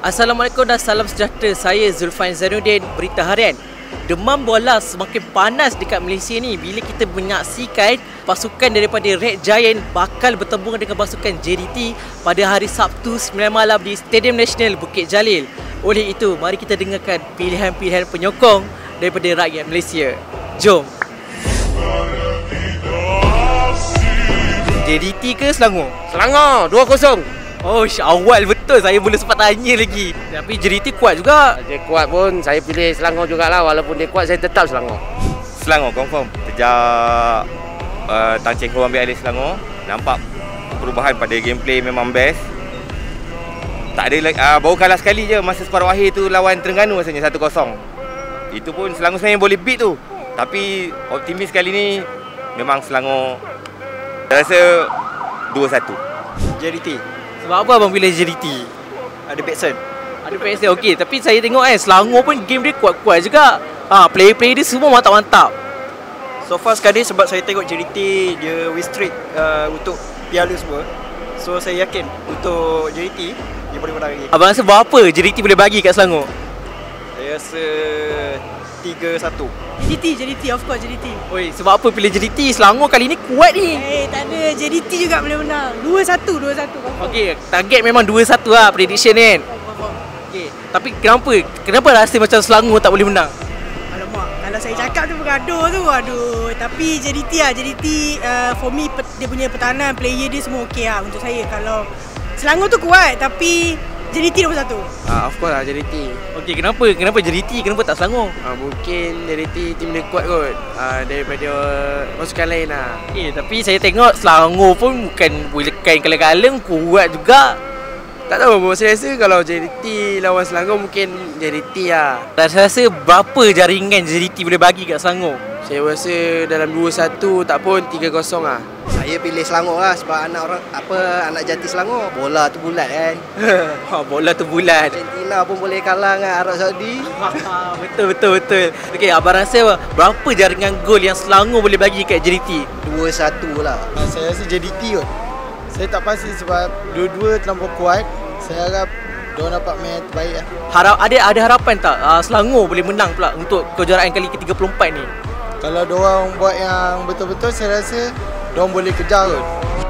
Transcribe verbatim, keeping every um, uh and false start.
Assalamualaikum dan salam sejahtera. Saya Zulfan Zainuddin, Berita Harian. Demam bola semakin panas dekat Malaysia ni bila kita menyaksikan pasukan daripada Red Giant bakal bertembung dengan pasukan J D T pada hari Sabtu sembilan malam di Stadium Nasional Bukit Jalil. Oleh itu, mari kita dengarkan pilihan-pilihan penyokong daripada rakyat Malaysia. Jom. J D T ke Selangor? Selangor dua kosong. Oh, awal betul. Saya belum sempat tanya lagi. Tapi J D T kuat juga. Dia kuat pun saya pilih Selangor jugalah. Walaupun dia kuat, saya tetap Selangor. Selangor confirm. Sejak uh, Tan Cheng Ho ambil alih Selangor, nampak perubahan pada gameplay memang best. Tak ada uh, baru kalah sekali je masa separuh akhir tu lawan Terengganu rasanya satu kosong. Itu pun Selangor sebenarnya boleh beat tu. Tapi optimis kali ni memang Selangor. Saya rasa dua satu. J D T. Sebab apa abang pilih J D T? Ada Batson. Ada P S D, okey. Tapi saya tengok kan, Selangor pun game dia kuat-kuat juga. Ha, player-player dia semua mantap-mantap. So far sekali sebab saya tengok J D T dia win streak uh, untuk piala semua. So saya yakin untuk J D T dia boleh menang lagi. Abang rasa berapa J D T boleh bagi kat Selangor? Saya rasa tiga satu. J D T, J D T, of course J D T. Oi, sebab apa pilih J D T? Selangor kali ni kuat ni. Eh, tak ada, J D T juga boleh menang. dua satu, dua satu. Okey, target memang dua satu lah prediction kan. Okey, tapi kenapa? Kenapa rasa macam Selangor tak boleh menang? Alamak, kalau saya cakap tu bergaduh tu, aduh. Tapi J D T lah, J D T uh, for me dia punya pertahanan, player dia semua okey lah untuk saya. Kalau Selangor tu kuat, tapi J D T nombor satu. Ah, of course lah J D T. Okey, kenapa? Kenapa J D T? Kenapa tak Selangor? Ah, mungkin J D T tim dia kuat kot ah, daripada pasukan lain lah. Eh, tapi saya tengok Selangor pun bukan boleh kain kaleng-kaleng, kuat juga. Tak tahu, saya rasa kalau J D T lawan Selangor mungkin J D T lah. Saya rasa berapa jaringan J D T boleh bagi kat Selangor? Saya rasa dalam dua satu tak pun tiga kosong lah. Saya pilih Selangor lah sebab anak orang apa anak jati Selangor. Bola tu bulat kan. Ha, bola tu bulat. Argentina pun boleh kalah dengan Arab Saudi. betul betul betul. Okey, abang rasa berapa jaringan gol yang Selangor boleh bagi kat J D T? dua satu lah. Saya rasa J D T kot. Saya tak pasti sebab dua-dua terlampau kuat. Saya harap diorang dapat main terbaik lah. Harap ada ada harapan tak uh, Selangor boleh menang pula untuk kejuaraan kali ke tiga puluh empat ni? Kalau diorang buat yang betul-betul, saya rasa diorang boleh kejar kot.